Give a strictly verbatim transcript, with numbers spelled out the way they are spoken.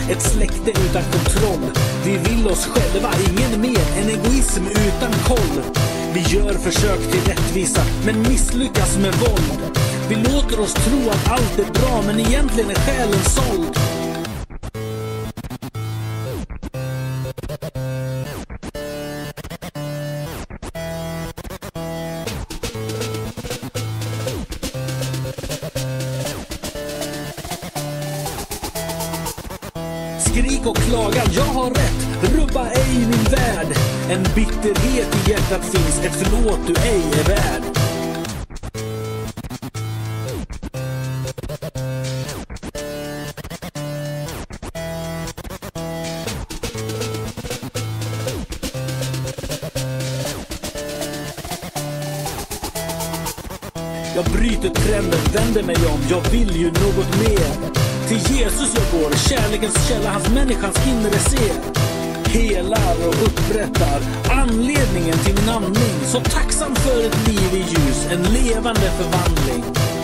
ett släkte utan kontroll. Vi vill oss själva, ingen mer, en egoism utan koll. Vi gör försök till rättvisa, men misslyckas med våld. Vi låter oss tro att allt är bra, men egentligen är själen såld. Skrik och klaga, jag har rätt, rubba ej min värld. En bitterhet i hjärtat finns, ett förlåt du ej är värd. Jag bryter trenden, vänder mig om, jag vill ju något mer. Till Jesus jag går, kärlekens källa, hans människans inre ser. Helar och upprättar anledningen till min andning. Så tacksam för ett liv i ljus, en levande förvandling.